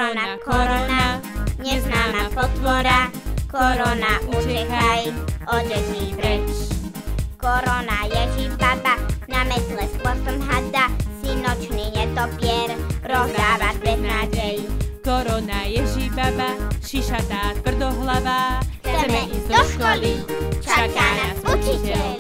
Korona, korona, neznáma potvora, korona, utekaj od detí preč. Korona, Ježibaba, na metle s chvostom hada, si nočný netopier, rozdávať beznádej. Korona, Ježibaba, šišatá, tvrdohlavá, Chceme ísť do školy, čaká nás učiteľ.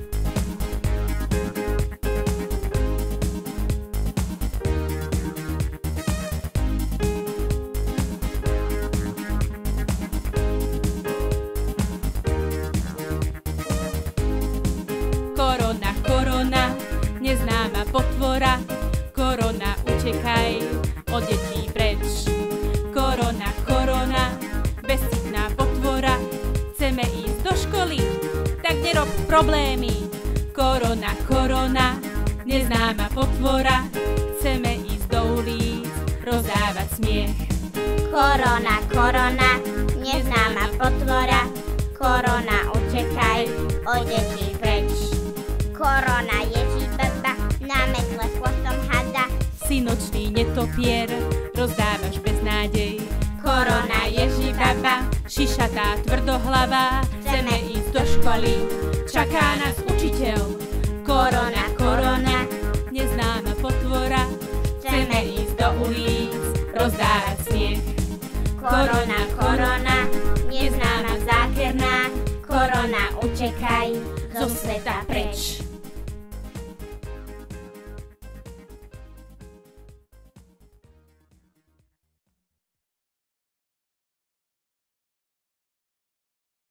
Korona, korona, neznáma potvora, korona, utekaj od detí preč. Korona, korona, bezcitná potvora, chceme ísť do školy, tak nerob problémy. Korona, korona, neznáma potvora, chceme ísť do ulic, rozdávať smiech. Korona, korona, neznáma potvora, korona, utekaj od detí preč. Korona, Ježibaba, na metle s chvostom hada, Si nočný netopier, rozdávaš beznádej. korona, Ježibaba, Šišatá, tvrdohlavá, chceme ísť do školy, čaká nás učiteľ. korona, korona, neznáma potvora, chceme ísť do ulic, rozdávať smiech. korona, korona, neznáma zákerná, korona, utekaj zo sveta preč.